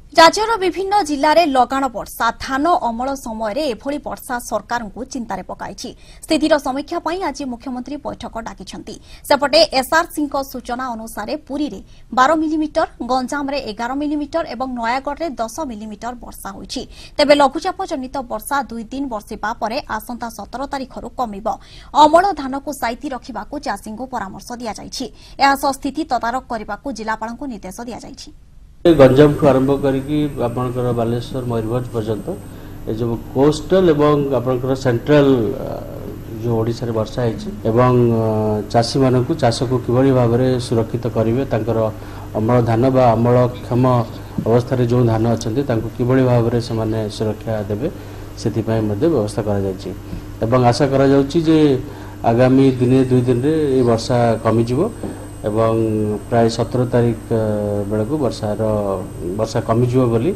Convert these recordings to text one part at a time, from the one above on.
राज्यर विभिन्न जिले में लगाण वर्षा धान अमल समय एभली वर्षा सरकार को चिंतार पकाई स्थितिर समीक्षा पर आज मुख्यमंत्री बैठक डाकिछंती सेपटे एसआरसी सूचना अनुसार पुरी में 12 मिलीमीटर गंजाम 11 मिलीमीटर और नयागढ़ में 10 मिलीमीटर वर्षा होईछि तेबे लघुचाप जनित वर्षा 2-3 बर्षिबा परे आसंता 17 तारिख कमिब अमल धान को साइती रखिबाकू चाषी को परामर्श दिया जाइछि एहा सह स्थिति तदारक करबाकू जिलापाल को निर्देश दिया जाइछि। गंजाम ठू आरंभ कर बालेश्वर मयूरभंज पर्यंत जो कोस्टल एवं आपनकर सेंट्रल जो ओडिशा रे वर्षा एवं चाषी मानक चाष को किभली भाव में सुरक्षित करेंगे तांकर अमल धान बा अमलक्षम अवस्था जो धान अच्छा किभली भाव में से सुरक्षा देवे से व्यवस्था कर आशा कर आगामी दिने 2 दिन रे वर्षा कमिजिवो एवं प्राय 17 तारिख बेलू वर्षा कमिजिवो बोली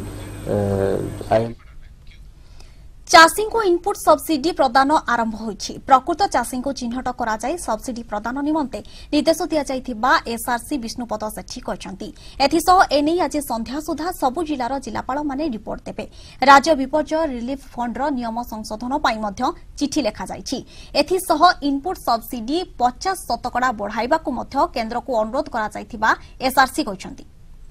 चाषी को इनपुट सब्सिडी प्रदान आरंभ होईछि प्रकृत चाषी को चिन्हट करा जाय सब्सिडी प्रदान निमंते निर्देश दिया जायथिबा एसआरसी विष्णुपद सेठी कहचंती एथिसह एनै आज संध्या सुधा सबु जिलार जिलापाल माने रिपोर्ट देबे राज्य विपर्यय रिलीफ फंड रो नियम संशोधन पई मध्य चिठी लेखा जायछि एथिसह इनपुट सब्सिडी 50% बढ़ाइबाकू मध्य केंद्र को अनुरोध करा जायथिबा एसआरसी कहचंती।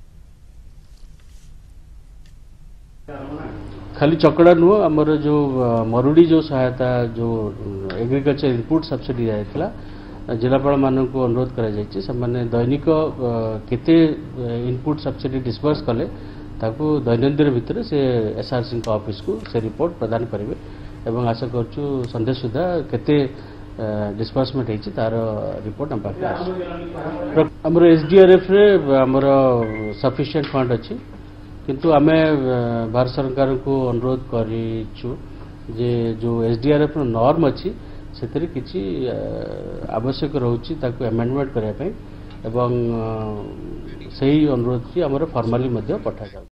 खाली चकड़ा नुह आमर जो मरुड़ी जो सहायता जो एग्रीकल्चर इनपुट सब्सिडी जाइथिला जिलापाल मान को अनुरोध करा जायछि से दैनिक केते इनपुट सब्सिडी डिस्बर्स कले ताकू दैनंदिन भितर से एसआरसी ऑफिस को से रिपोर्ट प्रदान करेंगे एवं आशा करछु संध्या सुधा केते डिस्बर्समेंट होइछि तार रिपोर्ट हम पाखे आछि हमर एसडीआरएफ रे हमर सफिशिएंट फंड अछि किंतु आमे भारत सरकार को अनुरोध करिछु जे जो एसडीआरएफ नॉर्म अछि सेतरे किछि आवश्यक रहउछि ताकू अमेंडमेंट करिया पय एवं सही अनुरोध की हमर फॉर्मली मध्ये पठा जाउ।